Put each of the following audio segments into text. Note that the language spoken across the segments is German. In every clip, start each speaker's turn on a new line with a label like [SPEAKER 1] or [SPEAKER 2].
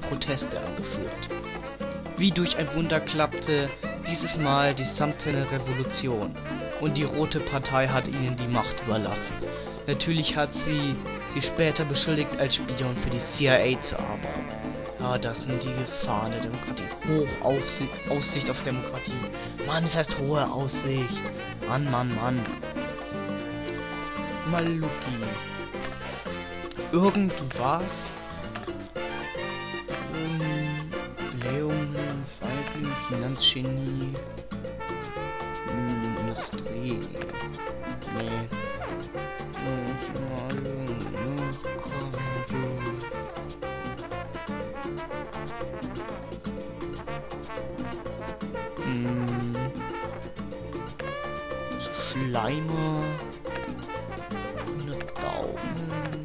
[SPEAKER 1] Proteste angeführt. Wie durch ein Wunder klappte dieses Mal die samtene Revolution und die Rote Partei hat ihnen die Macht überlassen. Natürlich hat sie später beschuldigt, als Spion für die CIA zu arbeiten. Ja, das sind die Gefahren der Demokratie. Aussicht auf Demokratie. Mann, das heißt hohe Aussicht. Mann, Mann, Mann. Maluki. Irgendwas. Blähungen, Falken, Finanzgenie. Industrie. Nee. Schleimer. Grüne Daumen.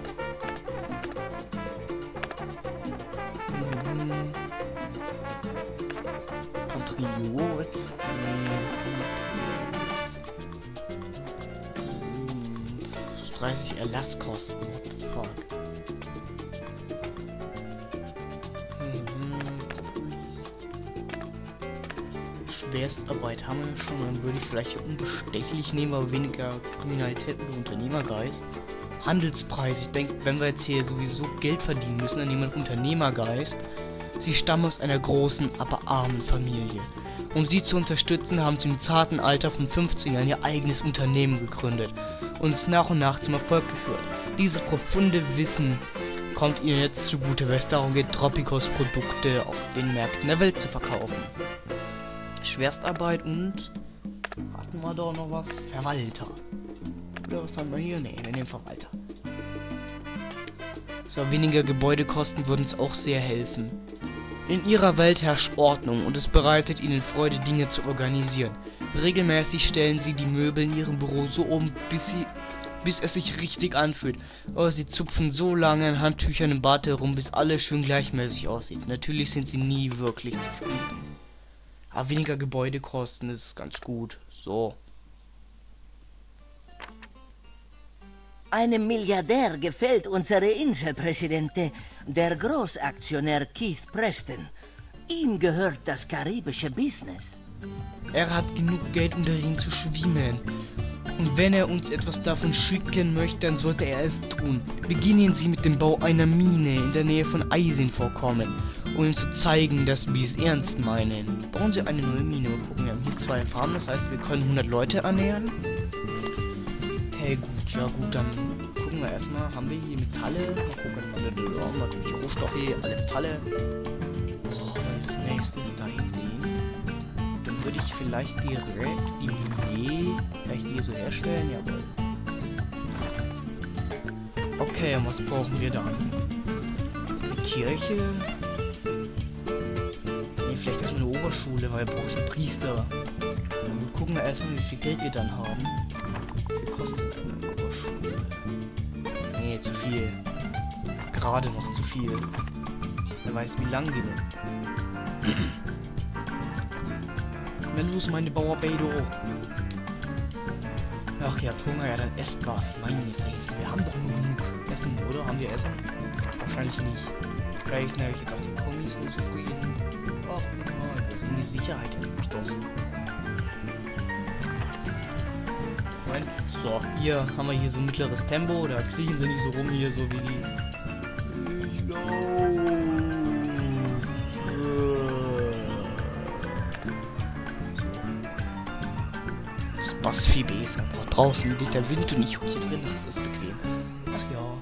[SPEAKER 1] Patriot. 30 Erlasskosten. What the fuck? Schwerstarbeit haben wir schon, dann würde ich vielleicht unbestechlich nehmen, aber weniger Kriminalität und Unternehmergeist. Handelspreis, ich denke, wenn wir jetzt hier sowieso Geld verdienen müssen, dann nehmen wir Unternehmergeist. Sie stammen aus einer großen, aber armen Familie. Um sie zu unterstützen, haben sie im zarten Alter von 15 Jahren ihr eigenes Unternehmen gegründet und es nach und nach zum Erfolg geführt. Dieses profunde Wissen kommt ihnen jetzt zugute, weil es darum geht, Tropicos Produkte auf den Märkten der Welt zu verkaufen. Schwerstarbeit und hatten wir da noch was? Verwalter. Oder was haben wir hier? Ne, wir nehmen Verwalter. So, weniger Gebäudekosten würden uns auch sehr helfen. In ihrer Welt herrscht Ordnung und es bereitet ihnen Freude, Dinge zu organisieren. Regelmäßig stellen sie die Möbel in ihrem Büro so um, bis es sich richtig anfühlt. Aber sie zupfen so lange an Handtüchern im Bad herum, bis alles schön gleichmäßig aussieht. Natürlich sind sie nie wirklich zufrieden. Aber weniger Gebäudekosten ist ganz gut. So.
[SPEAKER 2] Einem Milliardär gefällt unsere Insel, Präsidente, der Großaktionär Keith Preston. Ihm gehört das karibische Business.
[SPEAKER 1] Er hat genug Geld, um darin zu schwimmen. Und wenn er uns etwas davon schicken möchte, dann sollte er es tun. Beginnen Sie mit dem Bau einer Mine in der Nähe von Eisenvorkommen, um ihm zu zeigen, dass wir es ernst meinen. Bauen Sie eine neue Mine. Und gucken, wir haben hier 2 Farmen, das heißt, wir können 100 Leute ernähren. Okay, gut, ja gut, dann gucken wir erstmal, haben wir hier Metalle? Mal gucken, natürlich Rohstoffe, alle Metalle. Oh, das nächste ist da Ideen. Dann würde ich vielleicht direkt die Mine, vielleicht die so herstellen, jawohl. Okay, und was brauchen wir dann? Eine Kirche? Nee, vielleicht erstmal eine Oberschule, weil wir brauchen einen Priester. Dann gucken wir erstmal, wie viel Geld wir dann haben. Wie viel kostet eine Oberschule? Nee, zu viel. Gerade noch zu viel. Wer weiß, wie lang die denn. Na los, meine Bauarbeiter. Ach, ihr habt Hunger, ja, dann esst was. Meine Fresse, wir haben doch nur genug Essen, oder? Haben wir Essen? Wahrscheinlich nicht. Vielleicht sind jetzt auch die Kommis unzufrieden. Ach, ja, wir sind die Sicherheit nämlich doch. So, hier haben wir hier so mittleres Tempo, da kriegen sie nicht so rum hier, so wie die. Das passt viel besser. Boah, draußen weht der Wind und ich hier drin, das ist bequem. Ach ja.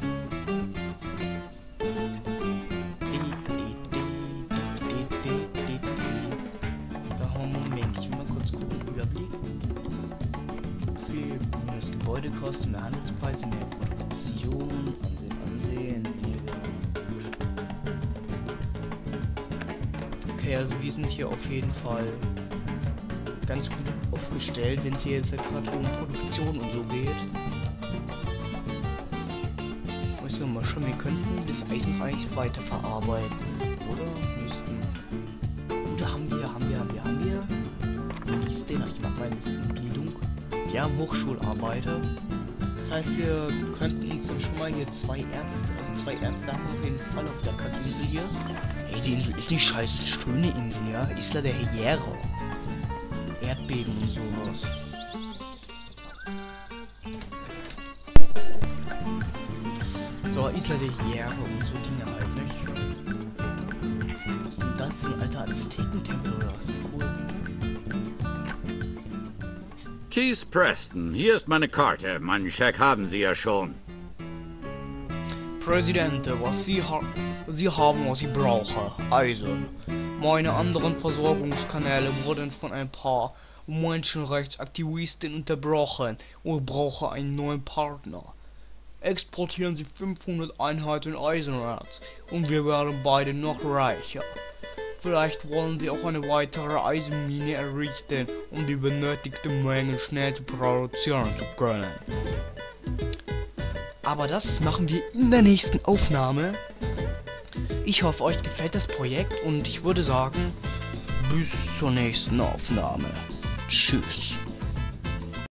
[SPEAKER 1] Da haben wir Moment, ich will mal kurz gucken, Überblick. Viel das Gebäudekosten, mehr Handelspreise, mehr Produktion, Ansehen, weniger. Okay, also wir sind hier auf jeden Fall ganz gut aufgestellt, wenn es hier jetzt gerade um Produktion und so geht. Weiß ich mal schon, wir könnten das Eisenreich weiter verarbeiten, oder? Müssten. Oder haben wir. Wie ist denn? Ich mag meine Bildung. Wir haben Hochschularbeiter. Das heißt, wir könnten uns dann schon mal hier 2 Ärzte, also 2 Ärzte haben wir auf jeden Fall auf der Kackinsel hier. die Insel ist nicht scheiße, ist eine schöne Insel, ja. Isla de Hierro. Erdbeben und sowas. So, Isla de Hierro und so Dinge halt, nicht? Was ist denn das? So ein alter Aztekentempel oder was? Cool.
[SPEAKER 3] Keith Preston, hier ist meine Karte. Meinen Scheck haben Sie ja schon.
[SPEAKER 1] Präsident, Sie haben, was Sie brauchen. Eisen. Meine anderen Versorgungskanäle wurden von ein paar Menschenrechtsaktivisten unterbrochen und ich brauche einen neuen Partner. Exportieren Sie 500 Einheiten Eisenerz und wir werden beide noch reicher. Vielleicht wollen Sie auch eine weitere Eisenmine errichten, um die benötigten Mengen schnell zu produzieren zu können. Aber das machen wir in der nächsten Aufnahme. Ich hoffe, euch gefällt das Projekt und ich würde sagen, bis zur nächsten Aufnahme. Tschüss.